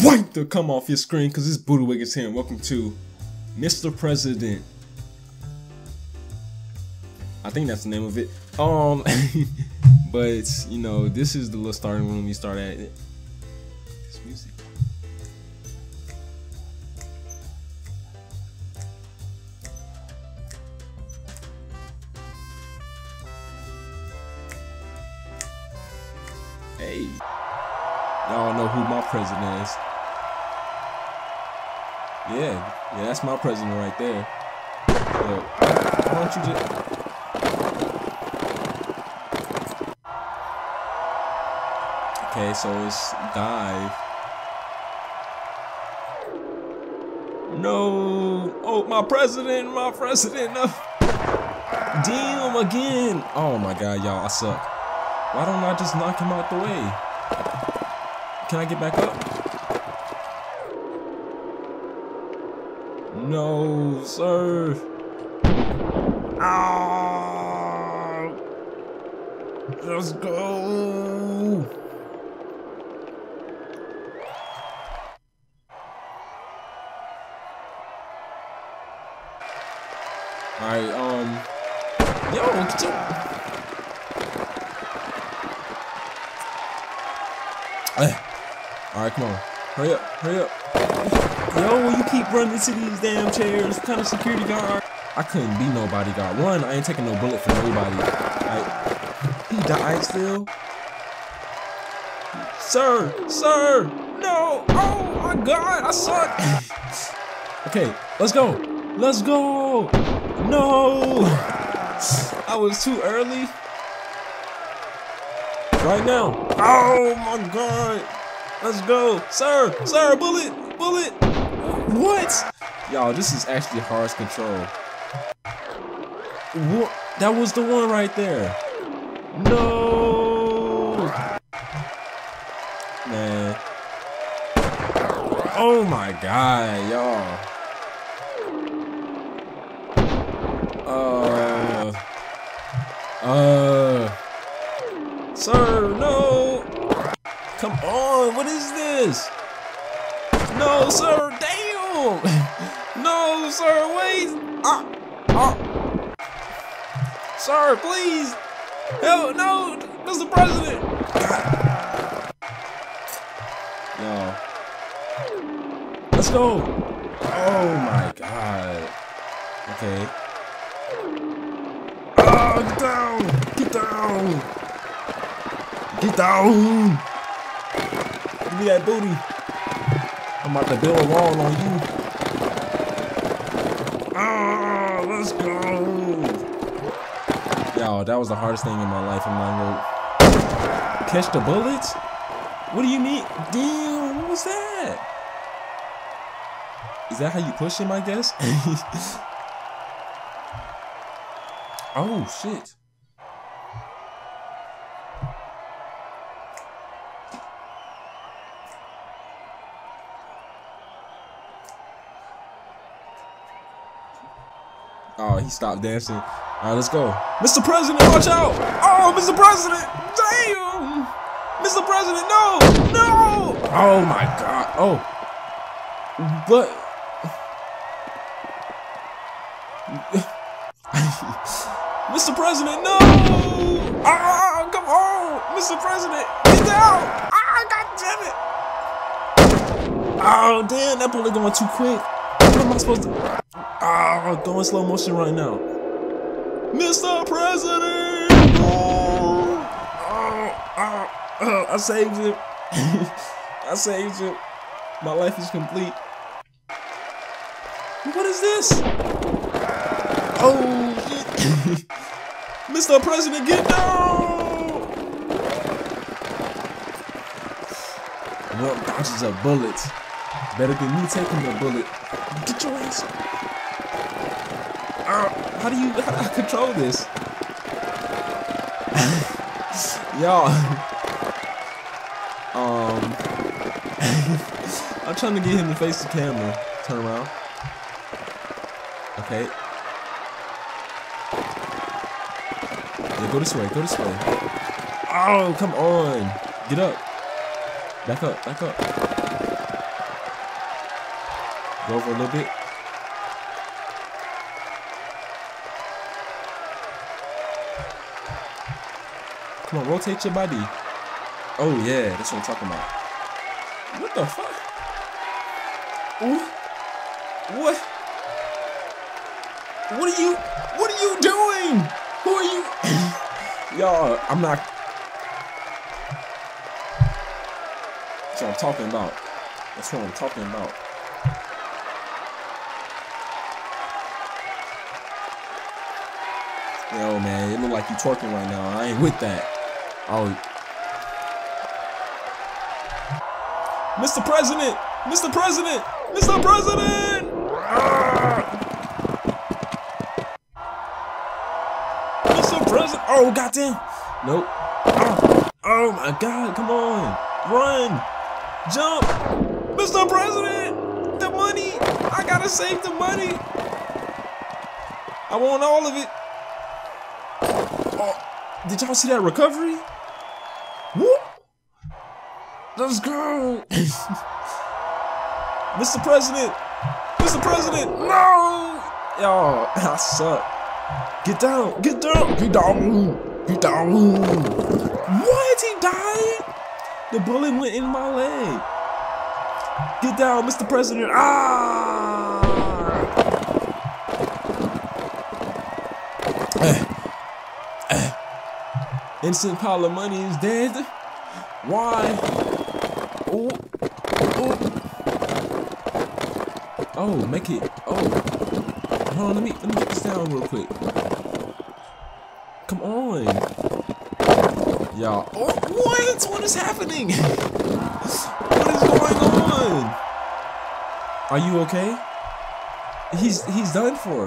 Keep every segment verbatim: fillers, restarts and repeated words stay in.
wipe to come off your screen because this Buddywig is here, and welcome to Mister President. I think that's the name of it. Um, but you know, this is the little starting room you start at. This music. Hey, y'all know who my president is. Yeah, yeah, that's my president right there. So, why don't you just... Okay, so it's dive. No! Oh, my president, my president! No. Damn, again! Oh my god, y'all, I suck. Why don't I just knock him out the way? Can I get back up? No, sir. Ah! Let's go. All right, um, yo, get your... Alright, come on. Hurry up, hurry up. Yo, you keep running into these damn chairs. What kind of security guard? I couldn't be no bodyguard. One, I ain't taking no bullet from nobody. Like, he died still. Sir, sir, no. Oh my god, I suck. Okay, let's go. Let's go. No. I was too early. Right now. Oh my god. Let's go. Sir, sir, bullet, bullet. What? Y'all, this is actually hard to control. What? That was the one right there. No. Man. Oh my god, y'all. Uh. Uh. Sir, no! Come on, what is this? No, sir, damn! No, sir, wait! Ah, ah. Sir, please! Hell, no, Mister President! Yo. Let's go! Oh my god. Okay. Ah, get down! Get down! Get down! Give me that booty. I'm about to build a wall on you. Ah, let's go. Yo, that was the hardest thing in my life. I'm not gonna catch the bullets. What do you mean? Damn, what was that? Is that how you push him, I guess? Oh, shit. Oh, he stopped dancing. All right, let's go. Mister President, watch out! Oh, Mister President! Damn! Mister President, no! No! Oh, my God. Oh. But... Mister President, no! Ah, come on! Mister President, get down! Ah, God damn it! Oh, damn, that bullet going too quick. What am I supposed to... Ah, oh, going slow motion right now. Mister President! Oh, oh, oh, oh, I saved him. I saved him. My life is complete. What is this? Oh, shit. Mister President, get down! Well, dodges a bullet. Better than me taking the bullet. Get your ass. Uh, how do you how do I control this? Y'all. um I'm trying to get him to face the camera. Turn around. Okay. Yeah, go this way, go this way. Oh, come on. Get up. Back up, back up. Go over a little bit. Come on, rotate your body. Oh yeah, that's what I'm talking about. What the fuck? Ooh. What? What are you? What are you doing? Who are you? Y'all, I'm not. That's what I'm talking about. That's what I'm talking about. Yo, man, it look like you twerking right now. I ain't with that. Oh. Mister President! Mister President! Mister President! Ah! Mister President! Oh, goddamn! Nope. Oh. Oh my God! Come on! Run! Jump! Mister President! The money! I gotta save the money! I want all of it! Oh, did y'all see that recovery? Whoop! Let's go! Mister President! Mister President! No! Y'all, I suck. Get down! Get down! Get down! Get down! What? He died? The bullet went in my leg. Get down, Mister President! Ah! Uh, uh, Innocent pile of money is dead. Why? Oh, oh, oh, make it. Oh, hold on. Let me let me get this down real quick. Come on, y'all. Oh, what? What is happening? What is going on? Are you okay? He's he's done for.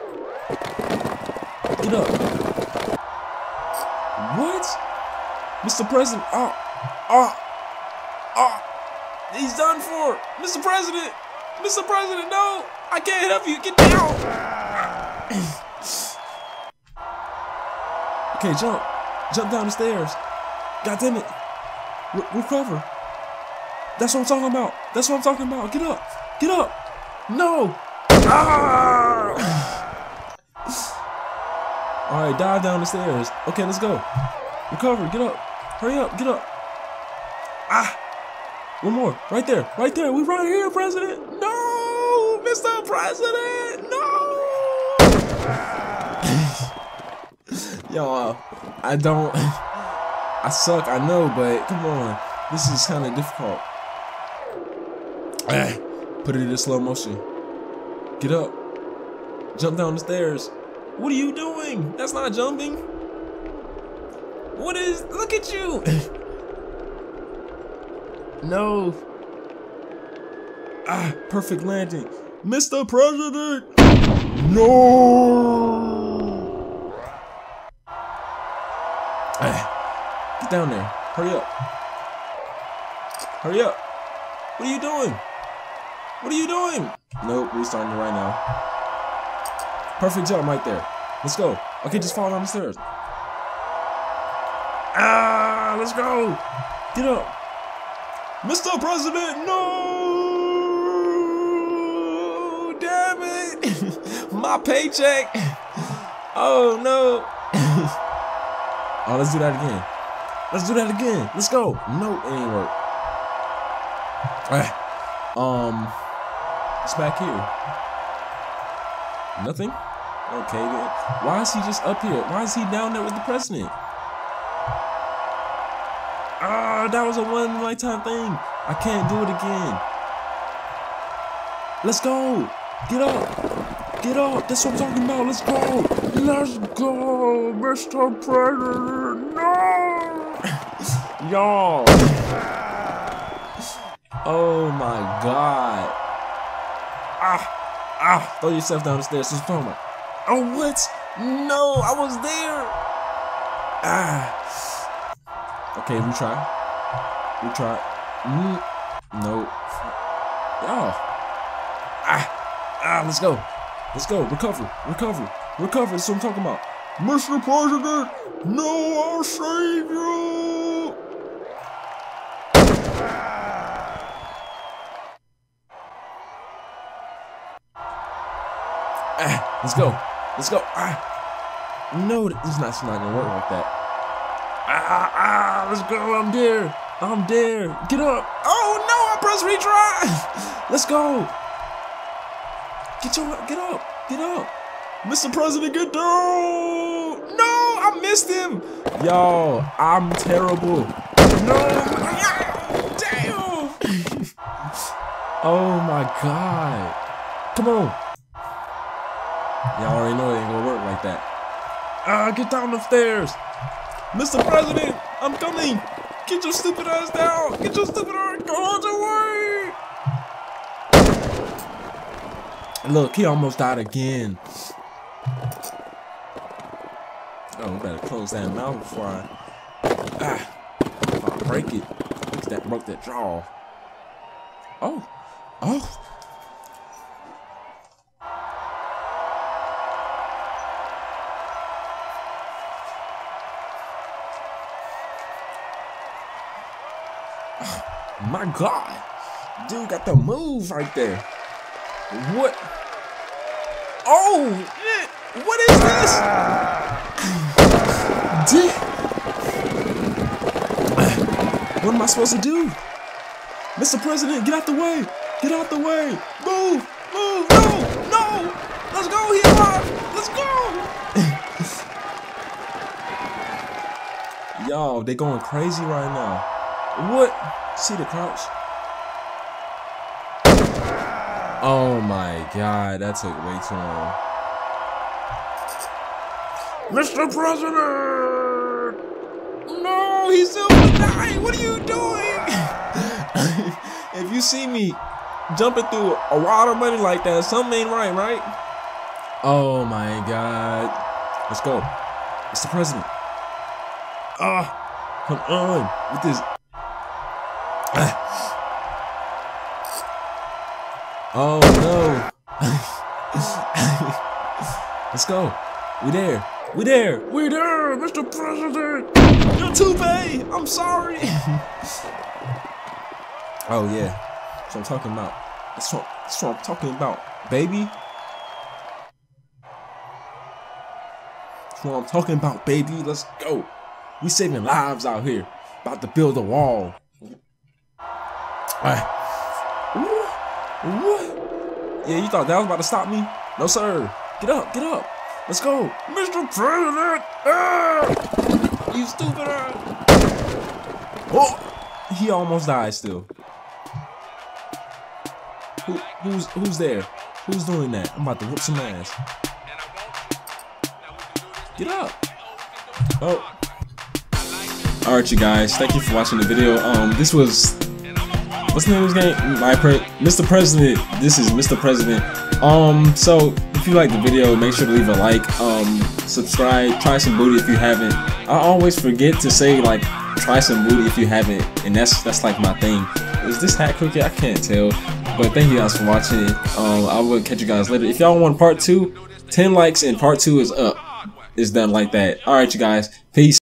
Get up. What? Mister President. Oh, oh, oh. He's done for. Mister President. Mister President, no. I can't help you. Get down. Okay, jump. Jump down the stairs. God damn it. Re recover. That's what I'm talking about. That's what I'm talking about. Get up. Get up. No. Ah. All right, dive down the stairs. Okay, let's go. Recover. Get up. Hurry up. Get up. Ah. One more. Right there. Right there. We right here, President. No, Mister President. No. Y'all, I don't. I suck. I know, but come on. This is kind of difficult. Ah. Put it in slow motion. Get up. Jump down the stairs. What are you doing? That's not jumping. What is? Look at you. No. Ah, perfect landing. Mister President. No. Ah, get down there. Hurry up. Hurry up. What are you doing? What are you doing? Nope, restarting it right now. Perfect jump right there. Let's go. Okay, just fall down the stairs. Ah, let's go. Get up. Mister President, no! Damn it! My paycheck! Oh no! Oh, let's do that again. Let's do that again. Let's go. Nope, it ain't work. Alright. Um, it's back here. Nothing? Okay then. Why is he just up here? Why is he down there with the president? Ah, that was a one lifetime thing. I can't do it again. Let's go. Get up. Get up. That's what I'm talking about. Let's go. Let's go, Mister President. No. Y'all. Oh my God. Ah. Ah. Throw yourself down the stairs. That's what I'm talking about. Oh, what? No, I was there. Ah. Okay, retry. Retry. Mm. No. Y'all. Ah. Ah, let's go. Let's go. Recover. Recover. Recover. That's what I'm talking about. Mister President, no, I'll save you. Ah, let's go. Let's go. Ah. No, this is not, it's not gonna work like that. Ah, ah, let's go. I'm there. I'm there. Get up. Oh no, I pressed retry. Let's go. Get your get up. Get up. Mister President, get down. No, I missed him. Yo, I'm terrible. No. Damn. Oh my God. Come on. Y'all already know it ain't gonna work like that. Ah, get down the stairs. Mister President, I'm coming. Get your stupid ass down. Get your stupid ass. Go on your way. Look, he almost died again. Oh, we better close that mouth before I, ah, if I break it. Look at that, broke that jaw. Oh, oh. My God, dude got the move right there. What? Oh, shit. What is this? What am I supposed to do? Mister President, get out the way. Get out the way. Move, move, no, no. Let's go, he alive. Let's go. Yo, they going crazy right now. What? See the crouch? Oh my God, that took way too long. Mister President! No, he's still dying. What are you doing? If you see me jumping through a wad of money like that, something ain't right, right? Oh my God. Let's go. Mister President. Ah, come on with this. Oh no. Let's go. We there. We there. We there, Mister President. Your toupee. I'm sorry. Oh yeah. That's what I'm talking about. That's what, that's what I'm talking about, baby. That's what I'm talking about, baby. Let's go. We saving lives out here. About to build a wall. Alright. What? Yeah, you thought that was about to stop me? No, sir. Get up, get up. Let's go. Mister President! Ah! You stupid ass. Oh! He almost died still. Who, who's, who's there? Who's doing that? I'm about to whoop some ass. Get up. Oh. Alright, you guys. Thank you for watching the video. Um, this was... What's the name of this game? My pre Mister President. This is Mister President. Um, so if you like the video, make sure to leave a like. Um, subscribe. Try some booty if you haven't. I always forget to say like try some booty if you haven't, and that's that's like my thing. Is this hat crooked? I can't tell. But thank you guys for watching. Um, I will catch you guys later. If y'all want part two, ten likes and part two is up. It's done like that. All right, you guys. Peace.